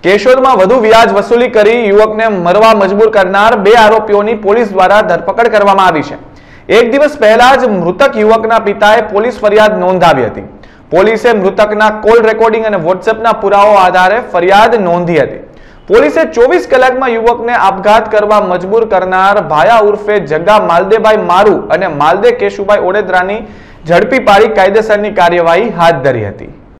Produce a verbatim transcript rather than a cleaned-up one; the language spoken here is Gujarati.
કેશોદમાં વધુ વ્યાજ વસૂલી કરી યુવકને મરવા મજબૂર કરનાર બે આરોપીઓની પોલીસ દ્વારા ધરપકડ કરવામાં આવી છે। એક દિવસ પહેલા જ મૃતક યુવકના પિતાએ પોલીસ ફરિયાદ નોંધાવી હતી। પોલીસે મૃતકના કોલ રેકોર્ડિંગ અને વોટ્સએપના પુરાવો આધારે ફરિયાદ નોંધી હતી। પોલીસે ચોવીસ કલાકમાં યુવકને આપઘાત કરવા મજબૂર કરનાર ભાયા ઉર્ફે જગ્ગા માલદેભાઈ મારુ અને માલદે કેશુભાઈ ઓડેદરાની ઝડપી પાડી કાયદેસરની કાર્યવાહી હાથ ધરી હતી।